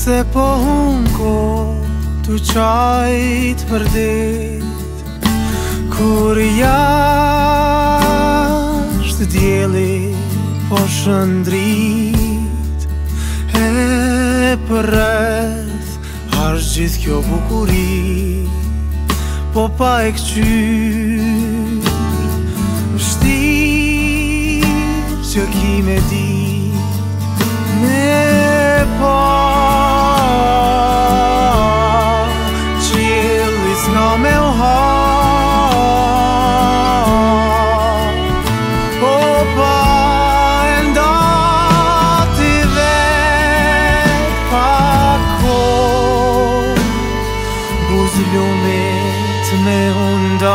Se po hunko tu qajt për dit Kur jashtë djeli po shëndrit E për rreth Ashtë gjithë kjo bukuri Po pa e këqyr Vështirë që ki me dit Me pa Qilli s'ka me u ha Po pa e ndati vet pa kohë Buzë lumit me unda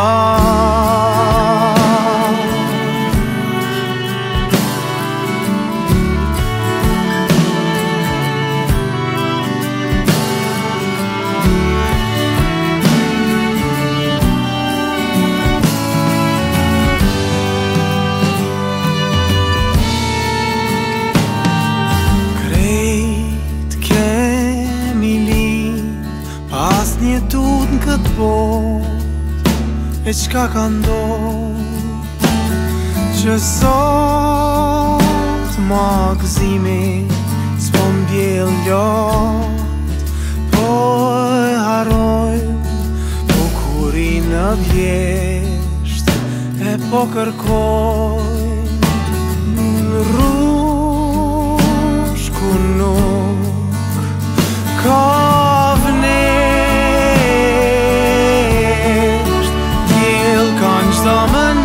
Tut në këtë bot E qka ka ndodh Që sot magzimi S'po m'bjell lot Po e haroj Po kuri në vjesht E po kërkoj Në rrush ku nuk Ka Sa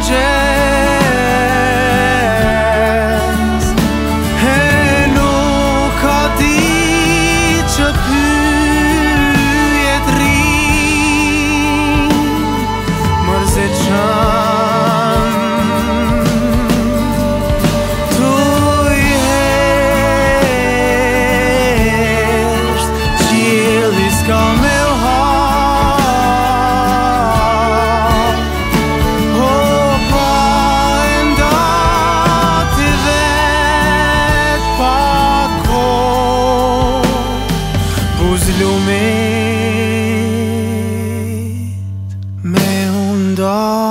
mëngjes E nuk ka dit që pyjet rin Mërze qëm Tuj hesht Qjeli s'ka me u ha Buzë lumit me unda